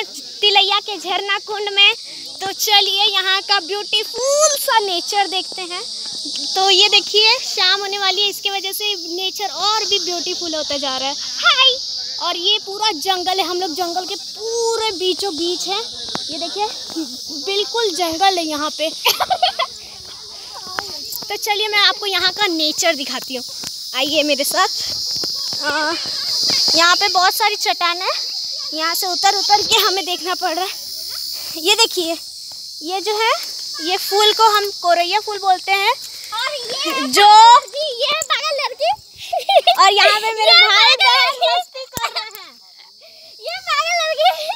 तिलैया के झरना कुंड में। तो चलिए यहाँ का ब्यूटीफुल सा नेचर देखते हैं। तो ये देखिए शाम होने वाली है, इसकी वजह से नेचर और भी ब्यूटीफुल होता जा रहा है। हाय! और ये पूरा जंगल है, हम लोग जंगल के पूरे बीचों बीच हैं। ये देखिए बिल्कुल जंगल है यहाँ पे। तो चलिए मैं आपको यहाँ का नेचर दिखाती हूँ, आइए मेरे साथ। यहाँ पे बहुत सारी चट्टान है, यहाँ से उतर के हमें देखना पड़ रहा है। ये देखिए ये जो है ये फूल को हम कोरैया फूल बोलते हैं। और ये जो ये पागल लड़की और यहाँ पे मेरे भाई बहन मस्ती कर रहे हैं। ये पागल लड़की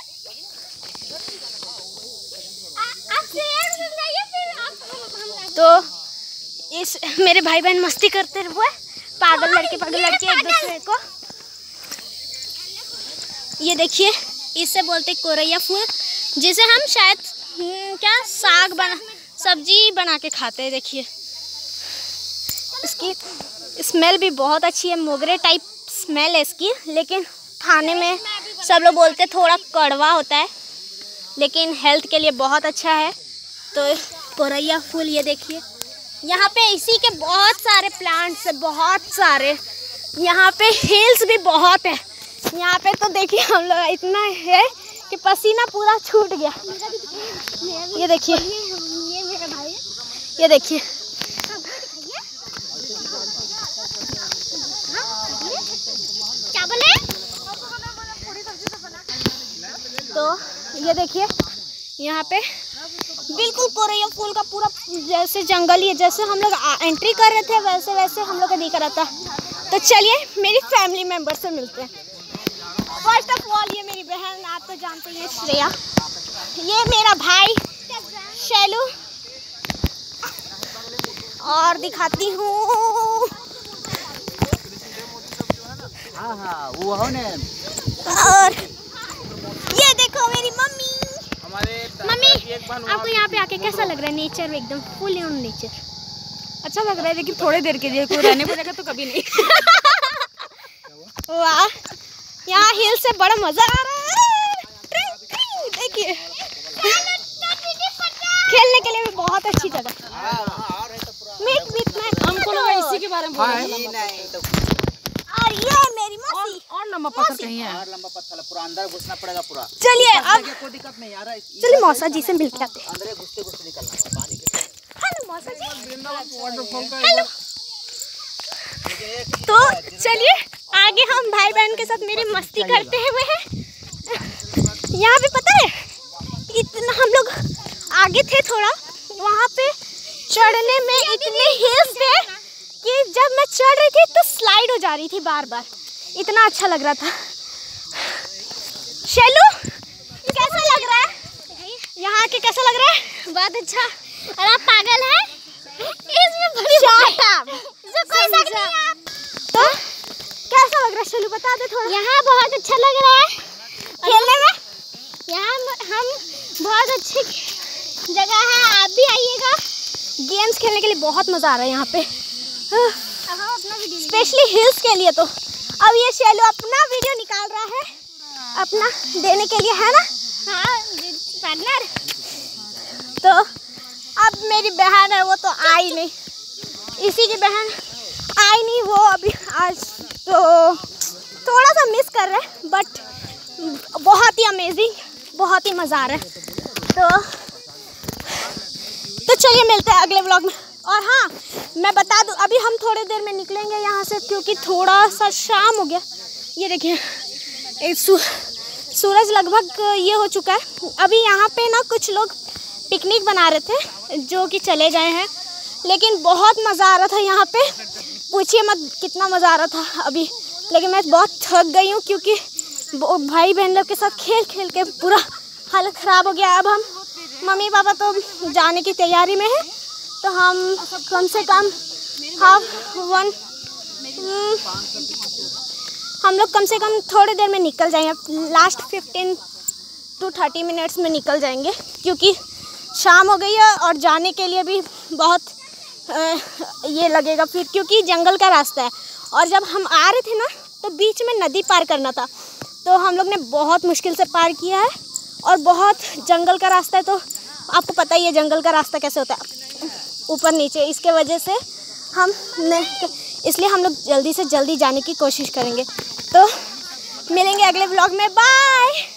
तो इस मेरे भाई बहन मस्ती करते हुए पागल लड़के एक दूसरे को। ये देखिए इससे बोलते कोरैया फूल, जिसे हम शायद क्या सब्जी बना के खाते हैं। देखिए इसकी स्मेल भी बहुत अच्छी है, मोगरे टाइप स्मेल है इसकी, लेकिन खाने में सब लोग बोलते थोड़ा कड़वा होता है, लेकिन हेल्थ के लिए बहुत अच्छा है। तो कोरैया फूल ये देखिए, यहाँ पे इसी के बहुत सारे प्लांट्स है, बहुत सारे। यहाँ पे हिल्स भी बहुत है। यहाँ पे तो देखिए हम लोग इतना है कि पसीना पूरा छूट गया। ये देखिए ये देखिए क्या बोले? तो ये देखिए यहाँ पे बिल्कुल कोरैया फूल का पूरा जैसे जंगल ही है। जैसे हम लोग एंट्री कर रहे थे वैसे वैसे हम लोग का दिख रहा था। तो चलिए मेरी फैमिली मेंबर से मिलते हैं। फर्स्ट ऑफ ऑल ये मेरी बहन, आप तो जानते हैं श्रेया। ये मेरा भाई शैलू, और दिखाती हूँ और ये देखो मेरी मम्मी। मम्मी आपको यहाँ पे आके कैसा लग रहा है? नेचर एकदम फुल ऑन नेचर। अच्छा लग रहा है, लेकिन थोड़ी देर के लिए, कोई रहने को जगह तो कभी नहीं। वाह, यहाँ हिल से बड़ा मजा आ रहा है। देखिए खेलने के लिए भी बहुत अच्छी जगह। हमको लगा इसी के बारे में बोल रहे हैं। और ये मेरी मौसी और लंबा पत्थर कहीं है, और लंबा पत्थर है, पूरा अंदर घुसना पड़ेगा पूरा। चलिए अब कोई दिक्कत नहीं यार, चलिए मौसा जी से मिलके आते हैं। अंदर घुसते निकलना है पानी के। हेलो मौसा जी। हेलो। तो चलिए आगे हम भाई बहन के साथ मेरी मस्ती करते हुए हैं। यहाँ पे पता है इतना हम लोग आगे थे थोड़ा, वहाँ पे चढ़ने में इतने हिल्स थे कि जब मैं चढ़ रही थी तो स्लाइड हो जा रही थी बार बार। इतना अच्छा लग रहा था। शैलू कैसा लग रहा है? यहाँ के कैसा लग रहा है? बहुत अच्छा। और आप पागल हैं? इसमें बड़ी कोई शक नहीं है आप। तो कैसा लग रहा है शैलू, बता दे थोड़ा। यहाँ बहुत अच्छा लग रहा है खेलने में। यहाँ हम बहुत अच्छी जगह है, आप भी आइएगा। गेम्स खेलने के लिए बहुत मज़ा आ रहा है यहाँ पे, स्पेशली हिल्स के लिए। तो अब ये शैलू अपना वीडियो निकाल रहा है अपना देने के लिए, है ना? हाँ पार्टनर। तो अब मेरी बहन है वो तो आई नहीं, इसी की बहन आई नहीं, वो अभी आज तो थोड़ा सा मिस कर रहे हैं, बट बहुत ही अमेजिंग, बहुत ही मज़ा आ रहा है। तो चलिए मिलते हैं अगले व्लॉग में। और हाँ मैं बता दूँ अभी हम थोड़ी देर में निकलेंगे यहाँ से, क्योंकि थोड़ा सा शाम हो गया। ये देखिए एक सूरज लगभग ये हो चुका है। अभी यहाँ पे ना कुछ लोग पिकनिक बना रहे थे जो कि चले गए हैं, लेकिन बहुत मज़ा आ रहा था यहाँ पे, पूछिए मत कितना मज़ा आ रहा था अभी। लेकिन मैं बहुत थक गई हूँ क्योंकि भाई बहन लोग के साथ खेल खेल के पूरा हालत ख़राब हो गया। अब हम मम्मी पापा तो जाने की तैयारी में है, तो हम कम से कम हम लोग कम से कम थोड़ी देर में निकल जाएंगे। लास्ट 15 to 30 मिनट्स में निकल जाएंगे, क्योंकि शाम हो गई है और जाने के लिए भी बहुत ये लगेगा फिर, क्योंकि जंगल का रास्ता है। और जब हम आ रहे थे ना तो बीच में नदी पार करना था, तो हम लोग ने बहुत मुश्किल से पार किया है। और बहुत जंगल का रास्ता है, तो आपको पता ही है जंगल का रास्ता कैसे होता है, ऊपर नीचे। इसके वजह से इसलिए हम लोग जल्दी से जल्दी जाने की कोशिश करेंगे। तो मिलेंगे अगले व्लॉग में, बाय।